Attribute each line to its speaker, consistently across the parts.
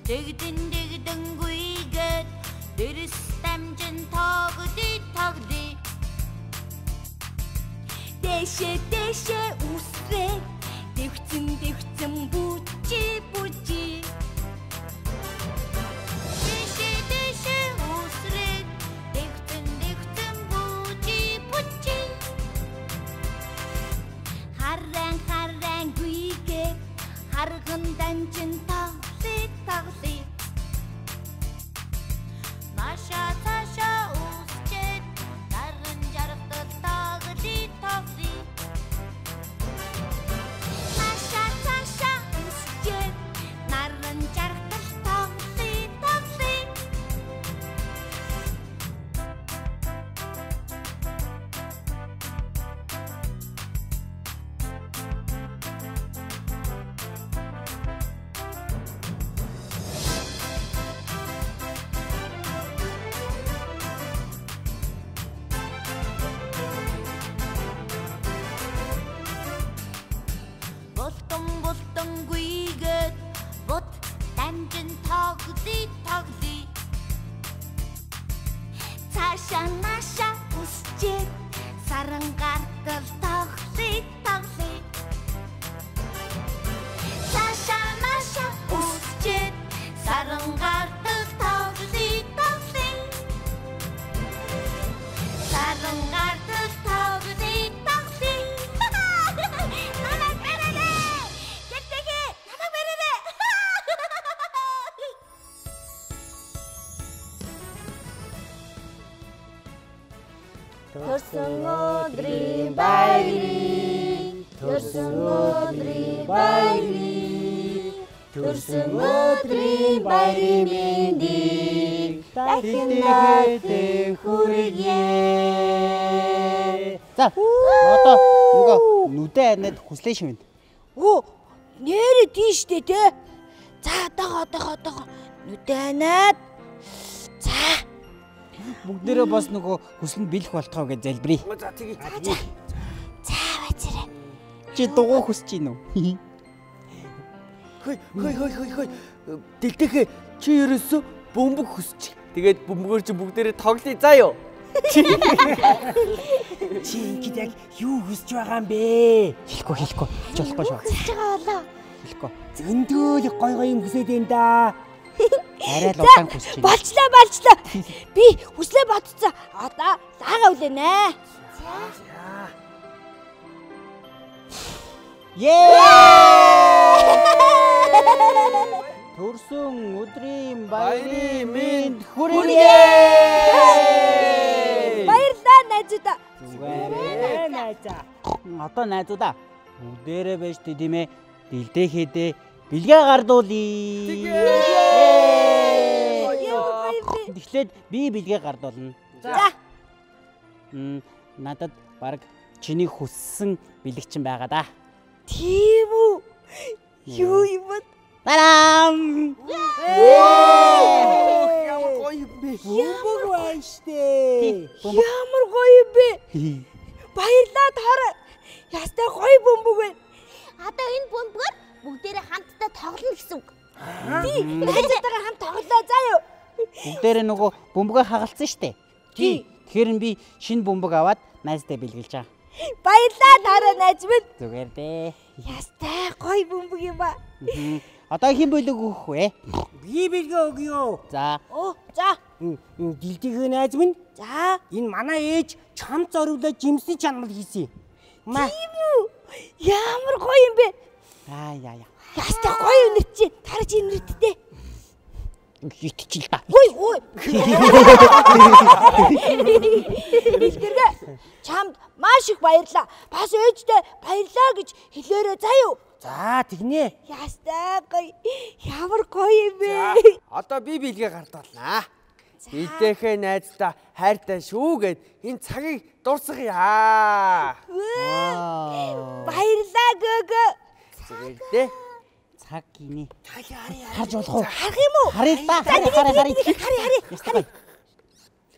Speaker 1: Дэгдэн дэгдэн гүйгээд дэрэс дамжин тоглоё. Дэшээ дэшээ үсрээ дэвцэн дэвцэн бүжи. Дэшээ дэшээ үсрээ дэвцэн дэвцэн бүжи. Харан гүйгээд харган дамжин тоглоё. Наша таша үсчээд наран жаргал тоглоё. Наша таша үсчээд наран жаргал тоглоё. Бултан гүйгээд бут дамжин тоглоё. Цаашаа наша үсчээд саран гартал тоглоё. Цаашаа наша үсчээд саран гартал тоглоё. Саран гартал тоглоё. Төрсөн өдрийн баярыг төрсөн өдрийн мэндийг дахин дахин хүргье.
Speaker 2: За одоо нөгөө нүдэн арнад хүслээ шивнэ.
Speaker 1: Нэрээ тийштэй те. За одоогоо нүдэн арнад. За
Speaker 2: бүгдээрээ бас нөгөө хүслэнд бэлэх болтгоо гэж залбирая.
Speaker 1: За тэгье. За бацараа.
Speaker 2: Чи дугуй хүсэж гин үү?
Speaker 3: Хөөе. Дэлдээхэй чи ерөөсөө бөмбөг хүсч. Тэгээд бөмбөгөөр чи бүгдээрээ тоглоё заа юу.
Speaker 4: Чи ингэж яг юу хүсэж байгаа юм бэ?
Speaker 2: Хэлэхгүй. Жолохгүй шүү.
Speaker 1: Хүсэж байгаа болоо.
Speaker 2: Хэлэхгүй.
Speaker 4: Зөндөөл гой юм хүсэж байна да.
Speaker 2: Арай л удаан хүсэж байна.
Speaker 1: Болчлоо. Би хүслээ бодцоо. Одоо лаагаа үлээнэ.
Speaker 2: Төрсөн өдрийн баярын мэнд
Speaker 3: хүргье.
Speaker 1: Баярлалаа найзуудаа.
Speaker 4: Зүгээрээ найзаа.
Speaker 2: Одоо найзуудаа бүгдээрээ байж тийм ээ. Дэлдээхэйдээ бэлгээ гардуулъя. Тэгэхээр би бэлгээ гардуулна.
Speaker 1: За.
Speaker 2: Надад баг чиний хүссэн бэлэгчин байгаа да.
Speaker 1: Тийм үү? Юу юм бэ?
Speaker 2: Тарам!
Speaker 3: Ямар гоё юм бэ?
Speaker 4: Бөмбөг байна штэ.
Speaker 1: Ямар гоё юм бэ? Баярлалаа таараа. Ястай гоё бөмбөг байна. Одоо энэ бөмбөгөөр бүгдээрээ хамтдаа тоглоно гэсэн үг. Тий, найзуудаараа хамт тоглоо заа юу.
Speaker 2: Бүгдээрээ нөгөө бөмбөгөө хагалцсан штэ.
Speaker 1: Тий.
Speaker 2: Тэгэхээр би шинэ бөмбөг аваад найздаа бэлгэлж байгаа.
Speaker 1: Баярлалаа таараа найз минь.
Speaker 2: Зүгээр дээ.
Speaker 1: Ястай гоё бөмбөг юм ба.
Speaker 2: Одоо хэн бэлэг өгөх вэ?
Speaker 4: Би бэлгээ өгье.
Speaker 2: За.
Speaker 1: За.
Speaker 4: Дэлдээхэй найз минь.
Speaker 1: За.
Speaker 4: Энэ манай ээж чамд зориулаад жимсний чанар хийсэн.
Speaker 1: Тийм үү? Ямар гоё юм бэ?
Speaker 2: Яа.
Speaker 1: Ястай гоё үнэт чи. Тарж инэрдтэй.
Speaker 2: Итчил та.
Speaker 1: Ой. Дэлдээхэй чамд маш их баярлаа. Бас ээжтэй баярлаа гэж хэлээрэй заа юу.
Speaker 4: За тэгнэ.
Speaker 1: Ястай гоё. Ямар гоё юм бэ?
Speaker 3: Одоо би бэлгээ гардуулнаа. Дэлдээхэй найздаа хайртай шүү гэд энэ цагийг дуусгая.
Speaker 1: Баярлаа гөөгөө.
Speaker 3: Зүгээр дээ.
Speaker 2: Цаг гинэ.
Speaker 4: Харж болох уу?
Speaker 1: Харах юм уу?
Speaker 2: Харъя та. Харъя.
Speaker 1: Харъя.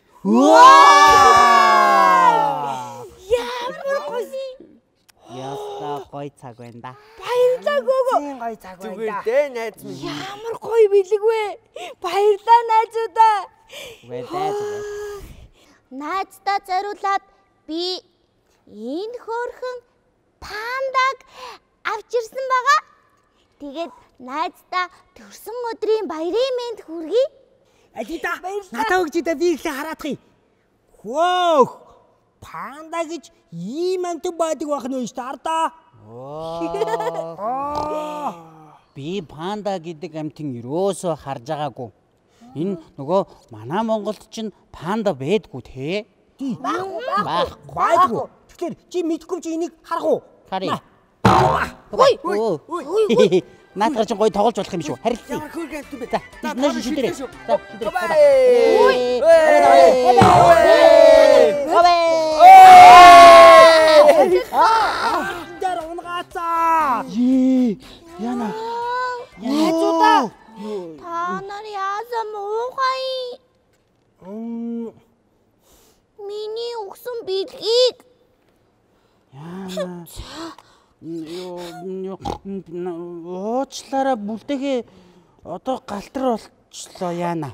Speaker 2: Вау!
Speaker 1: Ямар гоё.
Speaker 2: Яс Гой цаг байна да.
Speaker 1: Баярлалаа гүгөө.
Speaker 4: Зин гоё цаг байна
Speaker 3: Зүгээр
Speaker 4: да.
Speaker 3: дээ найз минь.
Speaker 1: Ямар гоё бэлэг вэ? Баярлалаа найзуудаа.
Speaker 2: Зүгээр.
Speaker 1: Найздаа зориулаад би энэ хөөрхөн пандаг авч ирсэн байгаа. Тэгээд найздаа төрсөн өдрийн баярын мэнд хүргэе.
Speaker 4: Алида. Надаа өгч идэ би ихлэ хараадахыг. Хөөх. Панда гэж ийм амт байдаг байх нь шүү дээ ардаа.
Speaker 2: Би панда гэдэг амтын юусоо харж байгаагүй. Энэ нөгөө манай Монголд чинь панда байдгүй те.
Speaker 4: Байхгүй. Тэгэхээр чи мэдгүй чи энийг харах уу?
Speaker 2: Харъя.
Speaker 1: Ой.
Speaker 2: Наатар чинь гоё тоглож болох юм шүү. Харилцъя.
Speaker 3: Ямар хөргөн амт бэ?
Speaker 2: За, нэр шидэрээ. За,
Speaker 4: Дар унгаацаа.
Speaker 2: Яна.
Speaker 1: Найзуудаа. Та нар яасан муухай? Миний өгсөн бэлгийг
Speaker 2: Яна. Уучлаарай бүлтээхэй одоо галтар болчлоо яана.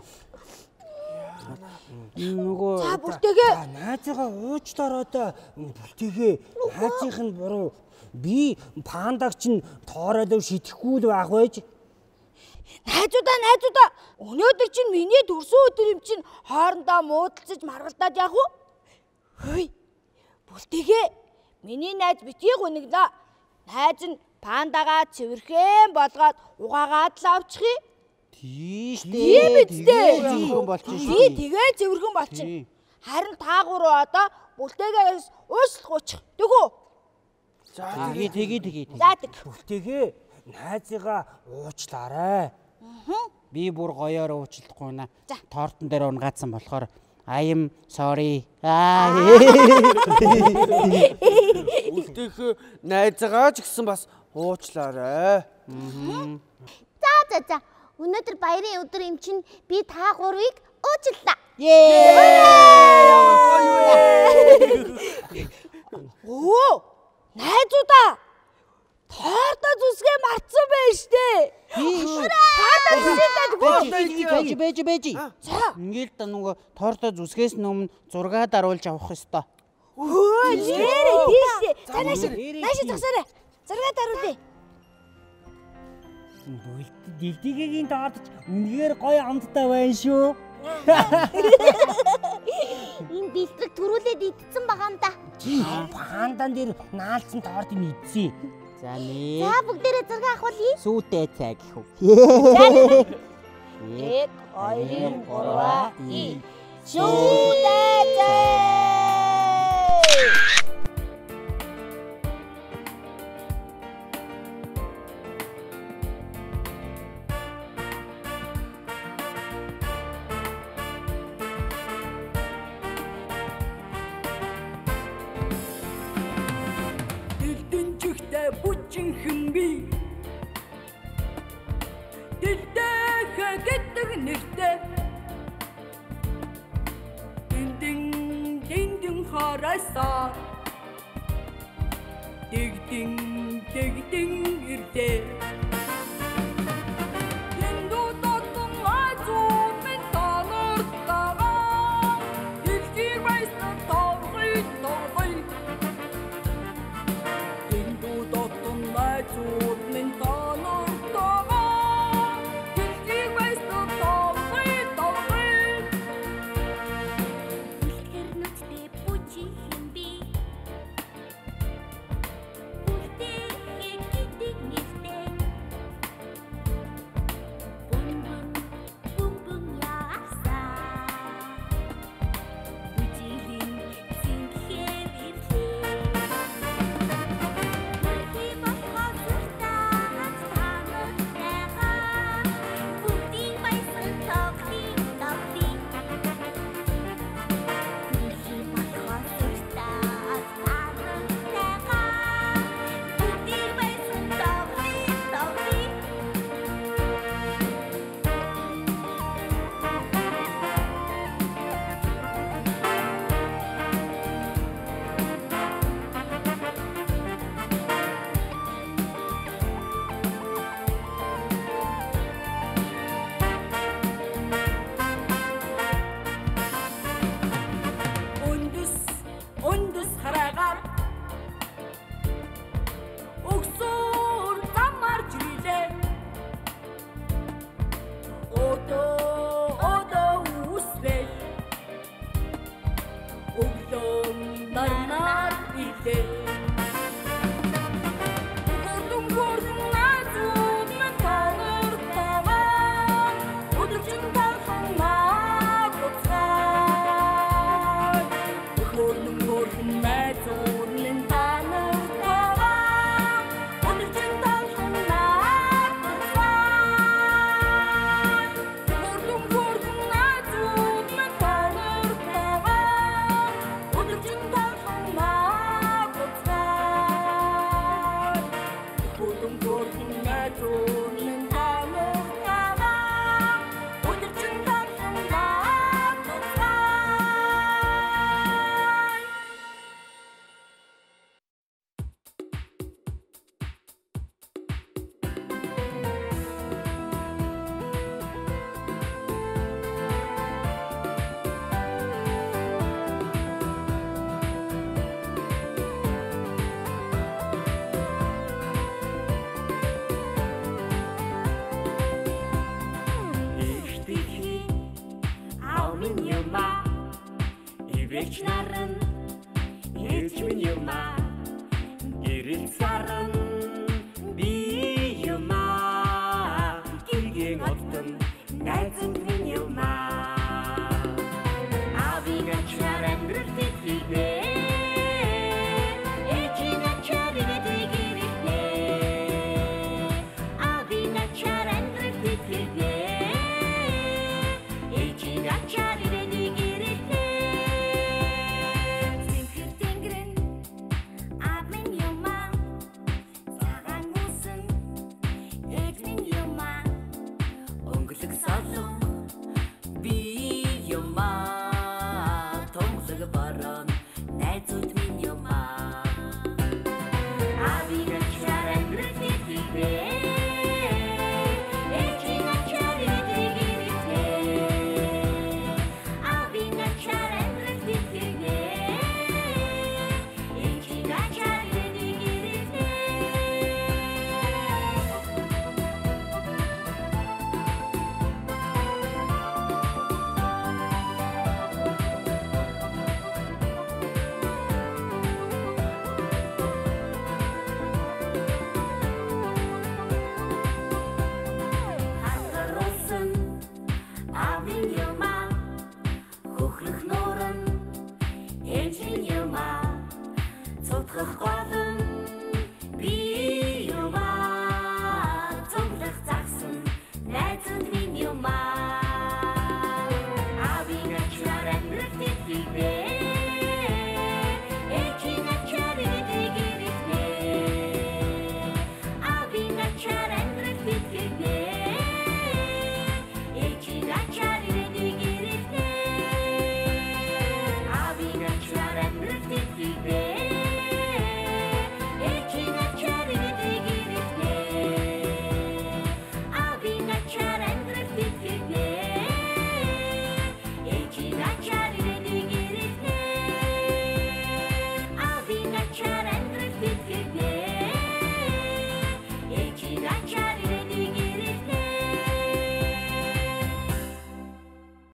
Speaker 2: Нөгөө
Speaker 1: за бүлтээхэй.
Speaker 4: Найзгаа уучлаарай да. Бүлтээхэй. Найзынх нь буруу. Би пандаг чинь тоороод шидэхгүй л байх байж.
Speaker 1: Найзуудаа. Өнөөдөр чинь миний төрсөн өдөр юм чинь хоорондоо муудалцаж маргалдаад яах вэ? Хөөе. Бүлтээхэй. Миний найз битгий гуниглаа. Найз нь пандагаа цэвэрхэн болгоод угаагаад л авчихъя.
Speaker 2: тийш
Speaker 1: Тийм үстэй.
Speaker 2: Цэвэрхэн болчих
Speaker 1: Тий, тэгээ цэвэрхэн болчих. Харин таагууруу одоо бүлтээгээс уушлах. Тэгүү.
Speaker 2: За тэгээ.
Speaker 1: За тэг.
Speaker 4: Бүлтээхэй. Найзгаа уучлаарай.
Speaker 2: Би бүр гоёор уучлахгүй наа. Тортон дээр унгаацсан болохоор I am sorry.
Speaker 3: Бүлтээхэй найзгаа ч гэсэн бас уучлаарай.
Speaker 1: За. Өнөөдөр баярын өдөр юм чинь би та гурвыг уучлаа. Оо! Найзуудаа. Тоортой зүсгээ мартсан байж тээ.
Speaker 2: Бэж. Ингээл та нөгөө тоортой зүсгээс өмнө зураг даруулж авах ёстой.
Speaker 1: Өө, нэрээ тийш. Нааш зогсоорой. Зураг даруулъя.
Speaker 4: Дэлдээхейгийн тоорч үнэхээр гоё амттай байна шүү.
Speaker 1: Энэ бэлтрэг төрүүлээд идсэн байгаа юм да.
Speaker 4: Пандан дээр наалцсан тоортыг идсэн.
Speaker 2: За нэ.
Speaker 1: За бүгдээрээ зураг авахулъя.
Speaker 2: Сүүтэй цай гэх үү.
Speaker 1: 1 2 3 Шүдэ.
Speaker 5: Бүжинхэн би Дэлдээхэй гэдэг нэртэй Диндин хараасаа Дэгдин ирдээ
Speaker 6: их наран